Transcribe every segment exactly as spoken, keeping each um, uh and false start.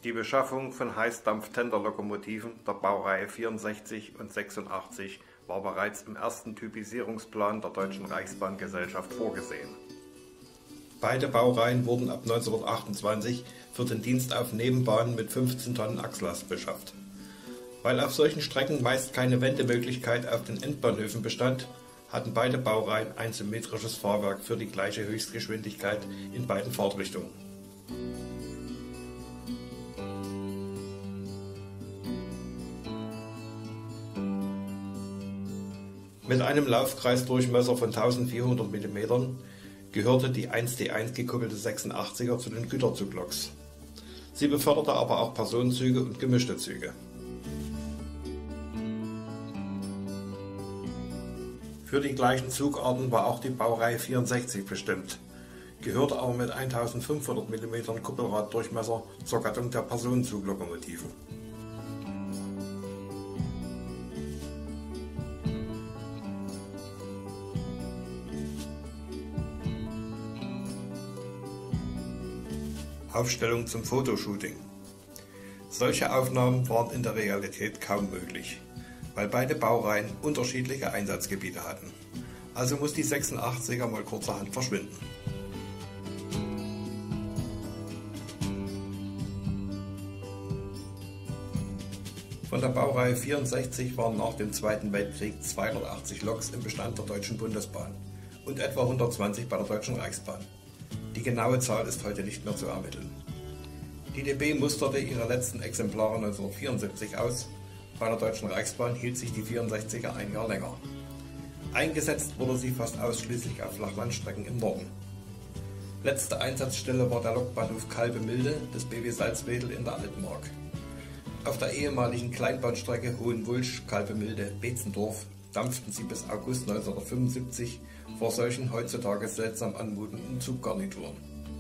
Die Beschaffung von Heißdampf-Tenderlokomotiven der Baureihe vierundsechzig und sechsundachtzig war bereits im ersten Typisierungsplan der Deutschen Reichsbahngesellschaft vorgesehen. Beide Baureihen wurden ab neunzehnhundertachtundzwanzig für den Dienst auf Nebenbahnen mit fünfzehn Tonnen Achslast beschafft. Weil auf solchen Strecken meist keine Wendemöglichkeit auf den Endbahnhöfen bestand, hatten beide Baureihen ein symmetrisches Fahrwerk für die gleiche Höchstgeschwindigkeit in beiden Fahrtrichtungen. Mit einem Laufkreisdurchmesser von eintausendvierhundert Millimeter gehörte die eins D eins gekuppelte sechsundachtziger zu den Güterzugloks. Sie beförderte aber auch Personenzüge und gemischte Züge. Für die gleichen Zugarten war auch die Baureihe vierundsechzig bestimmt, gehörte aber mit eintausendfünfhundert Millimeter Kuppelraddurchmesser zur Gattung der Personenzuglokomotiven. Aufstellung zum Fotoshooting. Solche Aufnahmen waren in der Realität kaum möglich, weil beide Baureihen unterschiedliche Einsatzgebiete hatten. Also muss die sechsundachtziger mal kurzerhand verschwinden. Von der Baureihe vierundsechzig waren nach dem Zweiten Weltkrieg zweihundertachtzig Loks im Bestand der Deutschen Bundesbahn und etwa hundertzwanzig bei der Deutschen Reichsbahn. Die genaue Zahl ist heute nicht mehr zu ermitteln. Die D B musterte ihre letzten Exemplare neunzehnhundertvierundsiebzig aus, bei der Deutschen Reichsbahn hielt sich die vierundsechziger ein Jahr länger. Eingesetzt wurde sie fast ausschließlich auf Flachlandstrecken im Norden. Letzte Einsatzstelle war der Lokbahnhof Kalbemilde des B W Salzwedel in der Altmark. Auf der ehemaligen Kleinbahnstrecke Hohenwulch-Kalbemilde-Beetzendorf dampften sie bis August neunzehnhundertfünfundsiebzig vor solchen heutzutage seltsam anmutenden Zuggarnituren.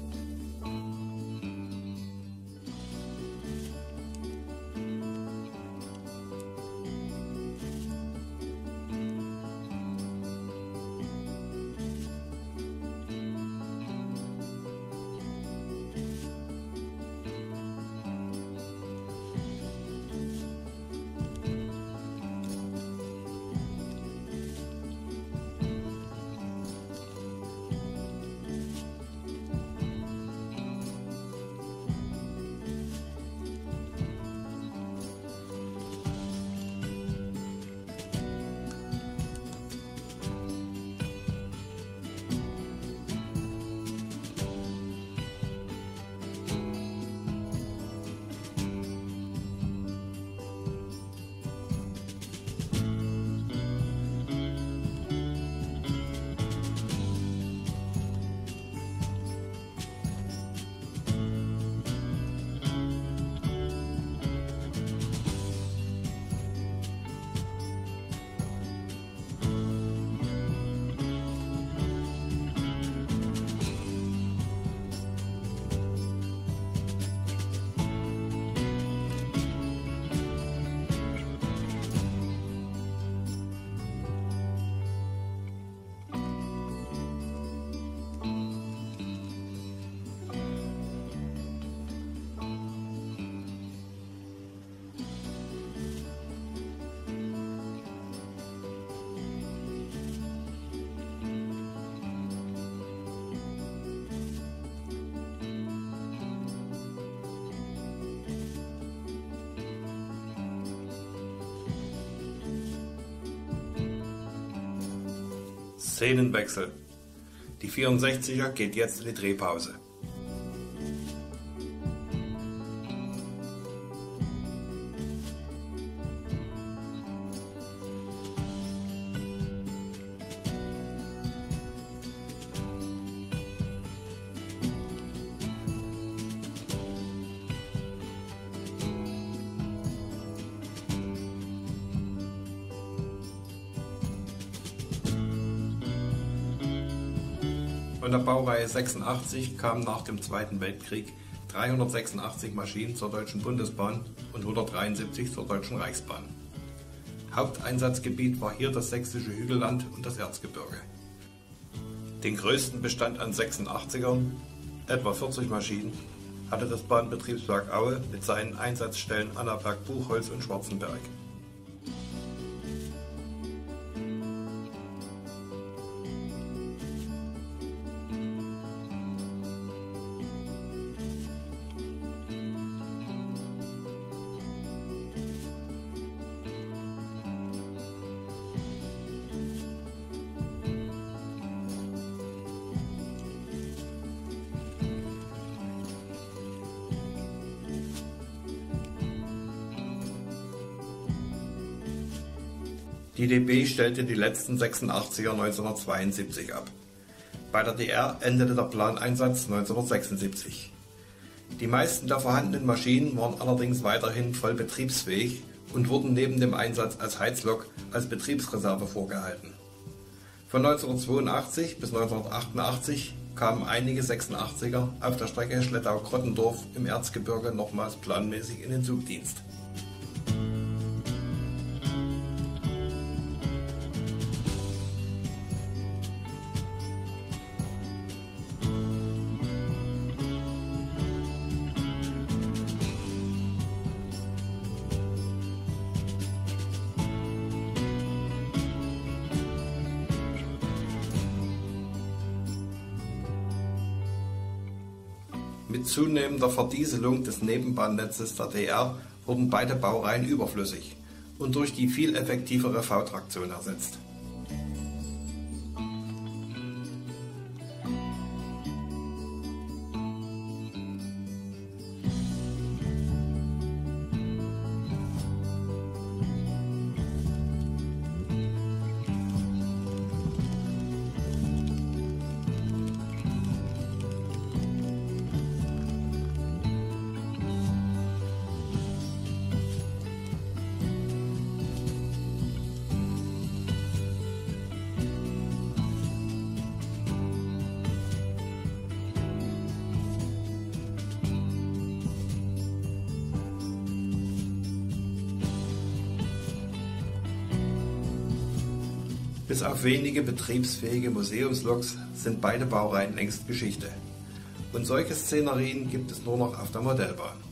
Szenenwechsel. Die vierundsechziger geht jetzt in die Drehpause. Von der Baureihe sechsundachtzig kamen nach dem Zweiten Weltkrieg dreihundertsechsundachtzig Maschinen zur Deutschen Bundesbahn und hundertdreiundsiebzig zur Deutschen Reichsbahn. Haupteinsatzgebiet war hier das sächsische Hügelland und das Erzgebirge. Den größten Bestand an sechsundachtzigern, etwa vierzig Maschinen, hatte das Bahnbetriebswerk Aue mit seinen Einsatzstellen Annaberg, Buchholz und Schwarzenberg. Die D B stellte die letzten sechsundachtziger neunzehnhundertzweiundsiebzig ab. Bei der D R endete der Planeinsatz neunzehnhundertsechsundsiebzig. Die meisten der vorhandenen Maschinen waren allerdings weiterhin voll betriebsfähig und wurden neben dem Einsatz als Heizlok als Betriebsreserve vorgehalten. Von neunzehnhundertzweiundachtzig bis neunzehnhundertachtundachtzig kamen einige sechsundachtziger auf der Strecke Schlettau-Krottendorf im Erzgebirge nochmals planmäßig in den Zugdienst. Mit zunehmender Verdieselung des Nebenbahnnetzes der D R wurden beide Baureihen überflüssig und durch die viel effektivere V-Traktion ersetzt. Bis auf wenige betriebsfähige Museumsloks sind beide Baureihen längst Geschichte. Und solche Szenerien gibt es nur noch auf der Modellbahn.